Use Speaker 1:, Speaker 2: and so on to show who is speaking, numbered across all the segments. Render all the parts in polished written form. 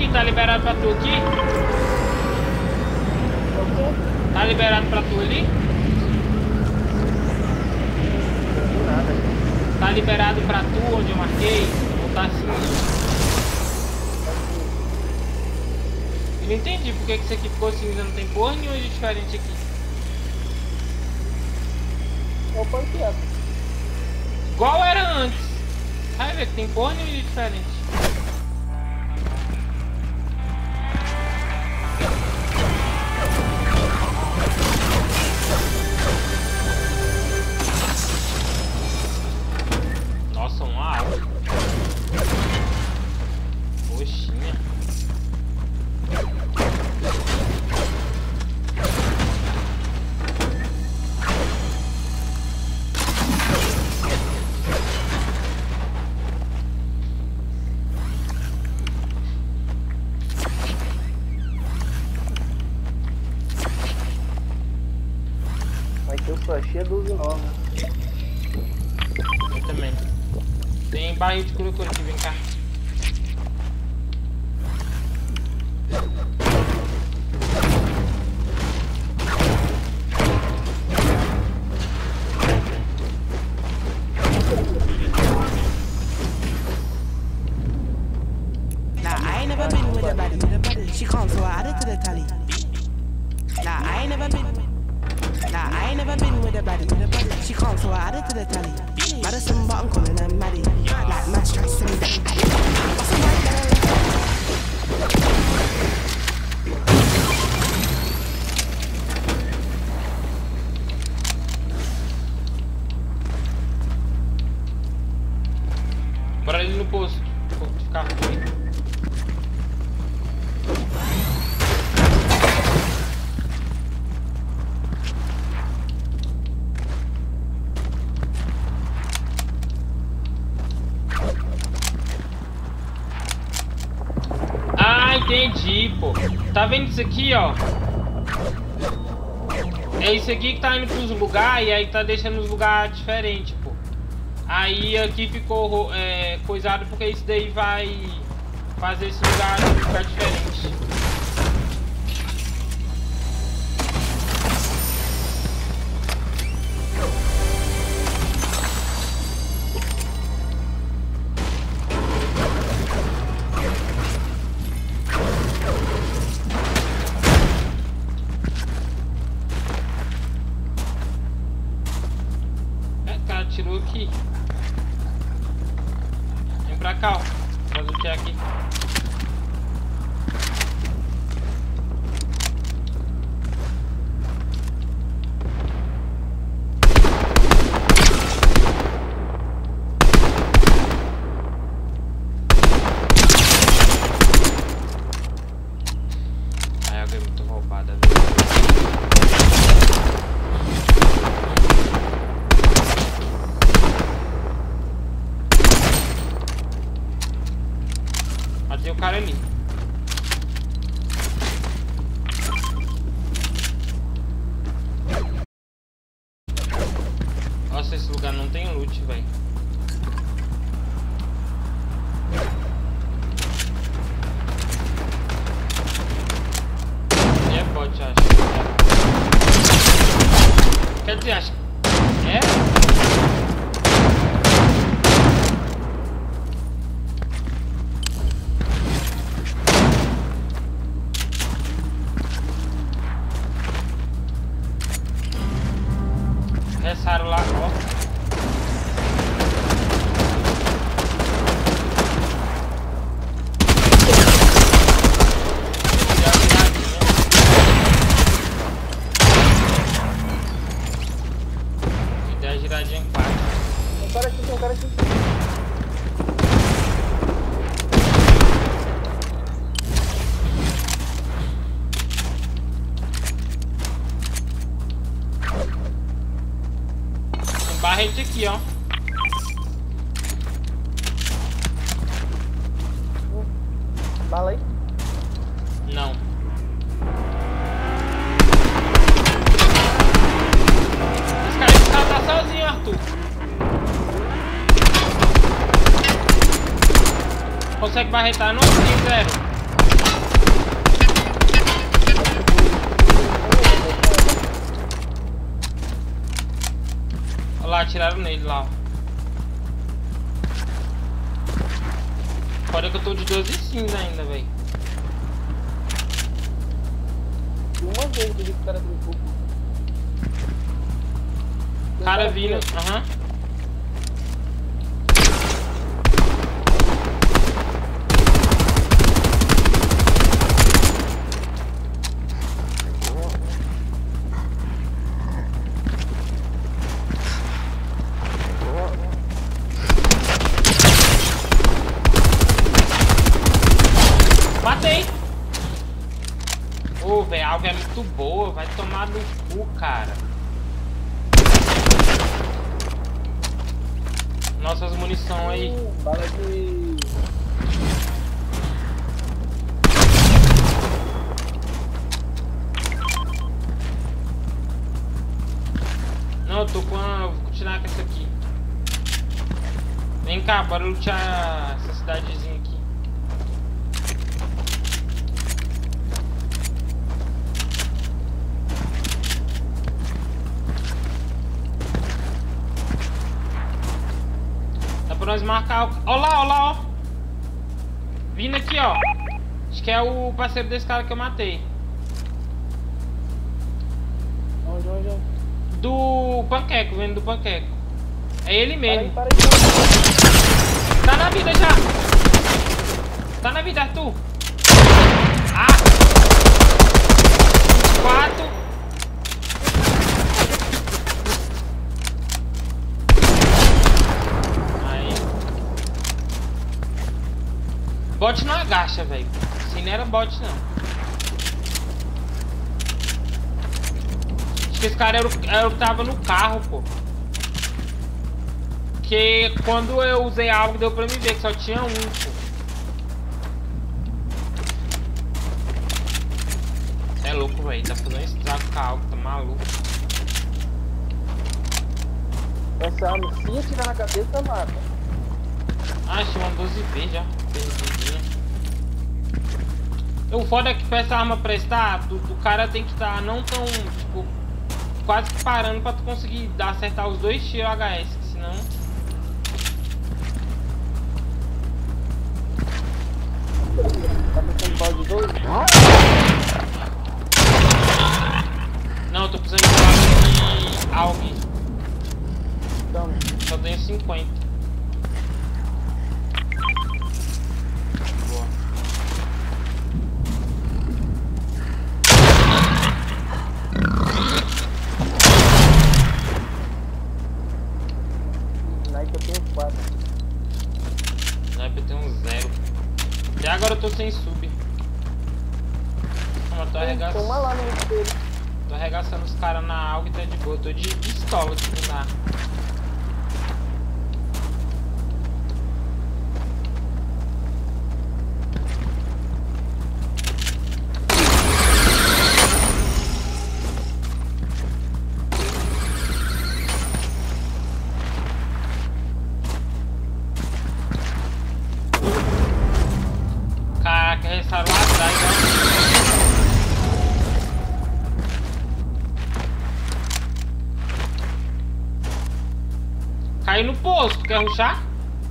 Speaker 1: aqui, tá liberado pra tu aqui? Tá liberado pra tu ali? Tá liberado pra tu onde eu marquei? Ou tá assim? Eu não entendi porque que isso aqui ficou cinza, não tem cor nenhuma de diferente aqui.
Speaker 2: Opa, aqui, ó.
Speaker 1: Igual era antes. Vai ver que tem cor nenhuma de diferente. Nossa, uma alma. Poxinha.
Speaker 2: Mas eu sou cheia de 12 novos.
Speaker 1: Eu também. Tem barril de crocodilo aqui, vem cá.
Speaker 3: Nah, I ain't never been with a baddie. She can't, so I added to the tally. Nah, I ain't never been. Nah, I ain't never been with a baddie. She can't, so I added to the tally. Madison, but I'm calling her Maddie. Like Matt's trying to send me that.
Speaker 1: Bora ali no posto. Vou ficar ruim. Ah, entendi, pô. Tá vendo isso aqui, ó? É isso aqui que tá indo pros lugares e aí tá deixando os lugares diferentes, pô. Aí aqui ficou coisado porque isso daí vai fazer esse lugar ficar diferente. Cara, tirou aqui. Vem pra cá, ó. Fazer o que é aqui? Ai, alguém muito roubada, viu? Matei o cara ali. Nossa, esse lugar não tem loot, velho. É bot, acho. Quer dizer, acho. É? Ressaram lá, ó. Me deu a giradinha em 4.
Speaker 2: Tem um cara aqui, tem um cara aqui.
Speaker 1: Barrete aqui, ó.
Speaker 2: Bala aí.
Speaker 1: Não. Esse cara tá sozinho, Arthur. Consegue barretar? Não tem zero. lá, atiraram nele lá, ó. Fora que eu tô de 12 cinza ainda, velho.
Speaker 2: E uma vez que eu vi que o cara trincou.
Speaker 1: Cara vindo, aham. Matei! Ô, velho, a algo é muito boa, vai tomar no cu, cara. Nossas munição aí.
Speaker 2: Bala de...
Speaker 1: Não, eu tô com a... Vou continuar com essa aqui. Vem cá, bora lutear essa cidadezinha aqui. Dá pra nós marcar o... Ó lá, ó. Vindo aqui, ó. Acho que é o parceiro desse cara que eu matei.
Speaker 2: Onde?
Speaker 1: Do panqueco, vendo do panqueco. É ele mesmo.
Speaker 2: Para aí.
Speaker 1: Tá na vida já. Tá na vida, Arthur. Ah! 4. Aí. Bot não agacha, velho. Assim não era bot, não. Acho que esse cara era o que tava no carro, pô. Porque quando eu usei algo deu pra me ver que só tinha um, pô. É louco, velho. Tá fazendo estrago com a algo, tá maluco.
Speaker 2: Essa arma, se atirar na cabeça, mata.
Speaker 1: Ah, achei uma 12V já. Perdidinha. O foda é que pra essa arma prestar, o cara tem que estar não tão, tipo, quase que parando pra tu conseguir acertar os 2 tiros HS, senão...
Speaker 2: Tá pensando em bala de 2?
Speaker 1: Não, eu tô precisando de bala de AUG.
Speaker 2: Então,
Speaker 1: Só tenho 50. Boa.
Speaker 2: Nike eu tenho 4.
Speaker 1: Sniper eu tenho 0. Até agora eu tô sem sub. Não, eu tô arregaçando.
Speaker 2: Toma lá no espelho.
Speaker 1: Tô arregaçando os caras na AUG e tá de boa. Eu tô de pistola, tipo, na... Caraca, restaram lá atrás, ó. Caiu no posto, quer rushar?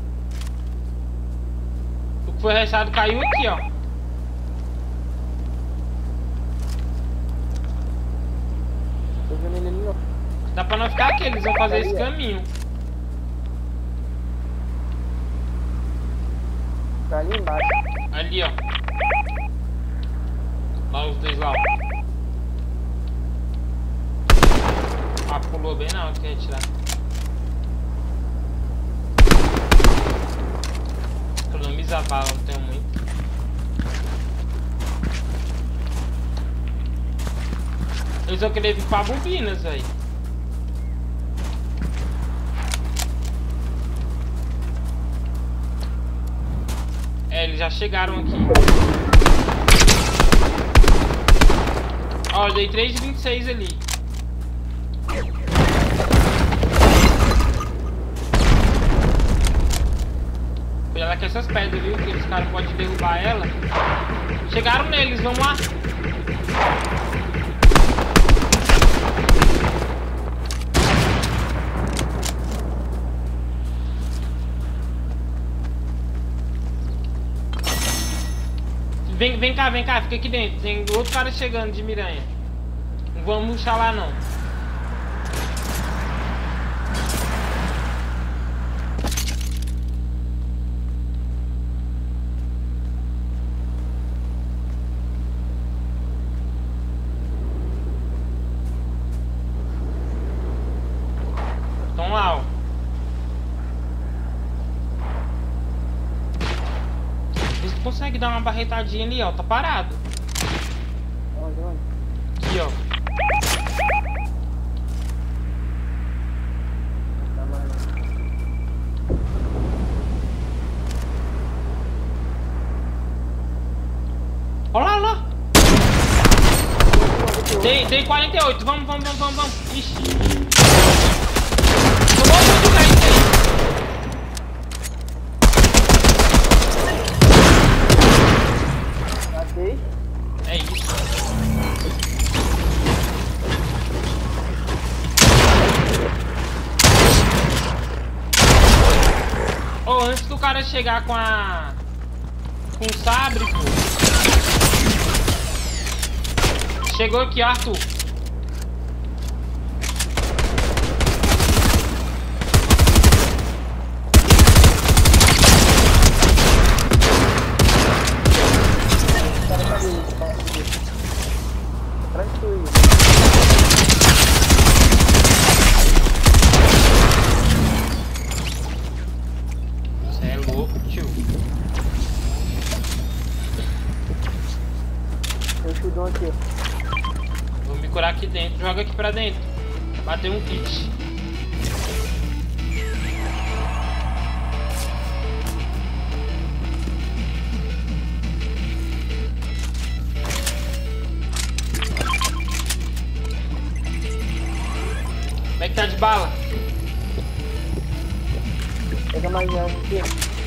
Speaker 1: O que foi restado caiu aqui, ó.
Speaker 2: Tô vendo ele ali, ó.
Speaker 1: Dá pra não ficar aqui, eles vão fazer esse caminho.
Speaker 2: Tá ali embaixo.
Speaker 1: Ali, ó. Lá os dois lá, ó. Ah, pulou bem na hora que ia tirar. Economiza a bala, não tenho muito. Eles vão querer vir pra bobinas, velho. É, eles já chegaram aqui. Ó, eu dei 3 de 26 ali. Cuidado com essas pedras, viu? Que os caras podem derrubar ela. Chegaram neles, vamos lá. Vem cá, fica aqui dentro. Tem outro cara chegando de miranha. Não vamos puxar lá não. Estão lá, ó. Vê se tu consegue dar uma barretadinha ali, ó. Tá parado.
Speaker 2: Onde?
Speaker 1: Aqui, ó.
Speaker 2: Tá mais.
Speaker 1: Olha lá, olha lá. Dei 48. Vamos. Ixi. Eu vou jogar isso aí.
Speaker 2: Matei.
Speaker 1: É isso. Ô, antes do cara chegar com o sabre, pô. Chegou aqui, Arthur. Você é louco, tio.
Speaker 2: Tem um chudão aqui.
Speaker 1: Vou me curar aqui dentro. Joga aqui pra dentro. Bateu um kit. Como é que tá de bala?
Speaker 2: Pega mais um aqui.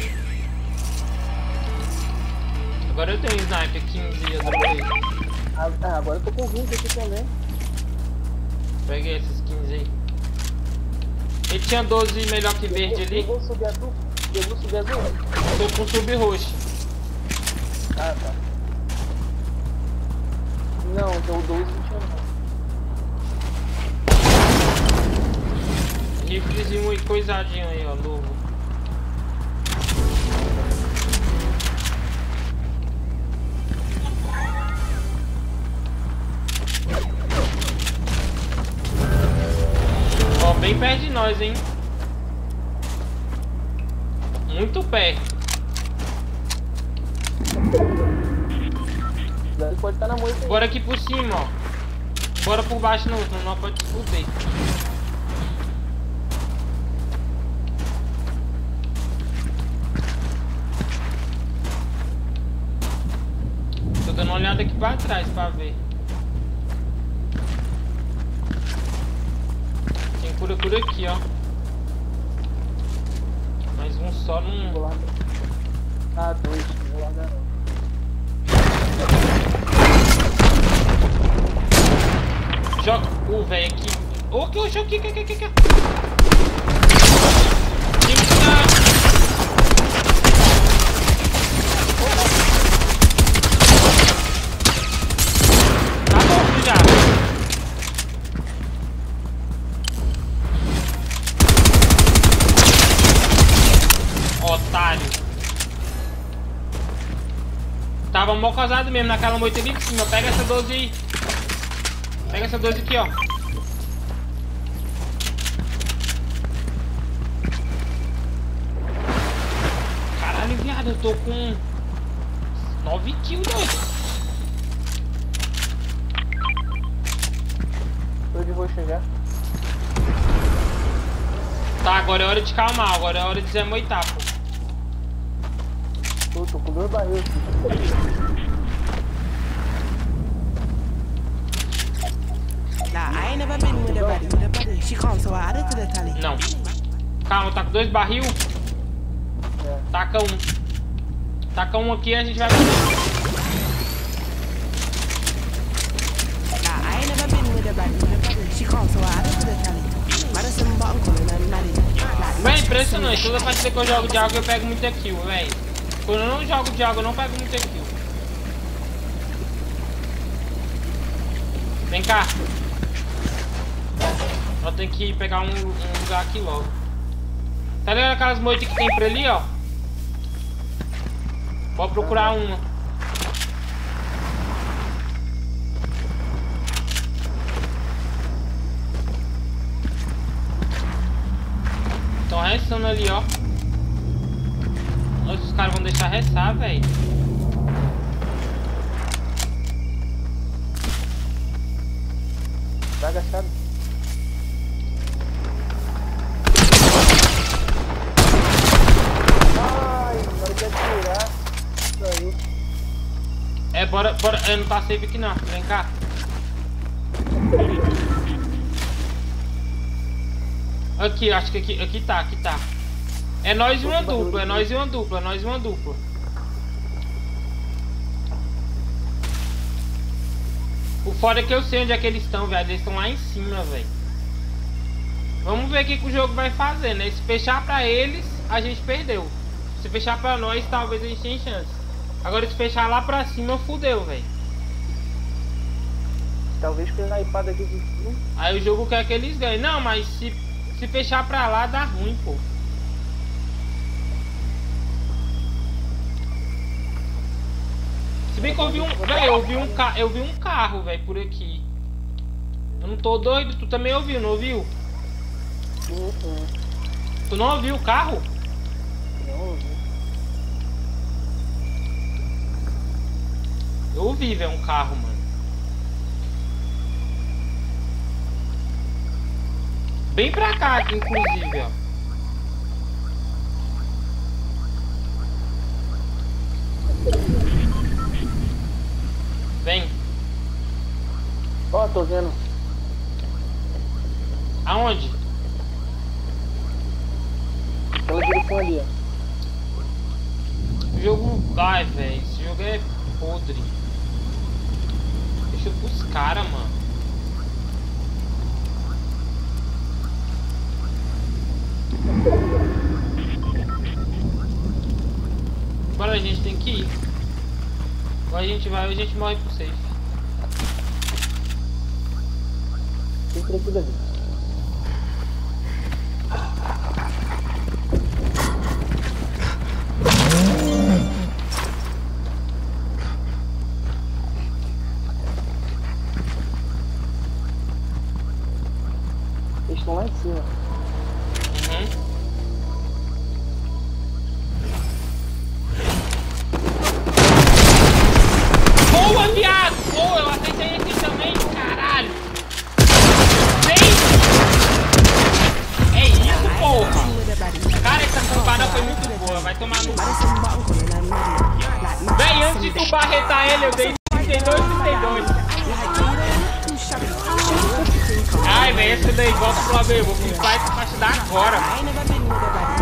Speaker 1: Agora eu tenho sniper 15 eu dropei.
Speaker 2: Agora eu tô com 20 aqui também.
Speaker 1: Peguei esses 15 aí. Ele tinha 12 melhor que verde ali.
Speaker 2: Eu vou subir azul.
Speaker 1: Tô com sub roxo.
Speaker 2: Ah, tá. Não, deu 12 não tinha não.
Speaker 1: Riflezinho e coisadinho aí, ó, novo. Ó, bem perto de nós, hein? Muito perto.
Speaker 2: Ele pode estar na moita aí.
Speaker 1: Bora aqui por cima, ó. Bora por baixo não, senão nós pode se fuder. Tô dando uma olhada aqui pra trás pra ver. Tem cura aqui, ó. Mais um só não.
Speaker 2: Vou lá. Ah, 2. Não vou largar não.
Speaker 1: Joga o velho aqui. Ô, que hoje aqui. Tem que dar. Tá morto já. Otário. Tava mal causado mesmo naquela moita ali de cima. Pega essa 12 aí. Pega essa 12 aqui, ó. Caralho, viado, eu tô com 9 kills, doido.
Speaker 2: Tô de roxo já.
Speaker 1: Tá, agora é hora de calmar. Agora é hora de desamoitar, pô.
Speaker 2: Tô com 2 barris aqui.
Speaker 3: Nah, I ain't never been with a body. She come, so I added to the tally.
Speaker 1: Não. Calma, tá com 2 barril.
Speaker 2: É.
Speaker 1: Taca um. Taca um aqui e a gente vai.
Speaker 3: Nah, I ain't never been with a body. She come, so I added to the tally. Madison bottom calling and Maddie.
Speaker 1: Véi, impressionante. Toda partida que eu jogo de água eu pego muita kill, véi. Quando eu não jogo de água eu não pego muita kill. Vem cá. Eu tenho que pegar um lugar aqui logo. Tá ligado aquelas moitas que tem por ali, ó? Vou procurar uma. Estão restando ali, ó. Nossa, os caras vão deixar restar, velho.
Speaker 2: Tá agachado. Ai, na hora de atirar. Saiu.
Speaker 1: É, bora. Não tá safe aqui não. Vem cá. Aqui, acho que aqui tá. É nós e uma dupla, O foda é que eu sei onde é que eles estão, velho. Eles estão lá em cima, velho. Vamos ver o que o jogo vai fazer, né? Se fechar pra eles, a gente perdeu. Se fechar pra nós, talvez a gente tenha chance. Agora se fechar lá pra cima, fudeu, velho.
Speaker 2: Talvez com a ipada aqui de cima.
Speaker 1: Aí o jogo quer que eles ganhem. Não, mas se fechar pra lá, dá ruim, pô. Se bem que eu vi um carro, velho, por aqui. Eu não tô doido, tu também ouviu, não ouviu? Tu não ouviu o carro?
Speaker 2: Não ouvi.
Speaker 1: Eu ouvi, velho, um carro, mano. Bem pra cá, inclusive, ó. Vem.
Speaker 2: Ó, tô vendo.
Speaker 1: Aonde?
Speaker 2: Aquela direção ali, ó.
Speaker 1: O jogo... Ai, velho, esse jogo é podre. Deixa eu pros caras, mano. Agora a gente tem que ir. Ou a gente vai ou a gente morre pro safe.
Speaker 2: Tem tranquilo ali. Eles estão lá em cima.
Speaker 1: Boa, viado! Boa, eu acertei aqui também, caralho! Vem! É isso, porra! Cara, essa campada foi muito boa, vai tomar no... Véi, antes de tu barretar ele, eu dei 32. Ai, velho, esse daí, volta pro AB, vou flipar essa parte da agora.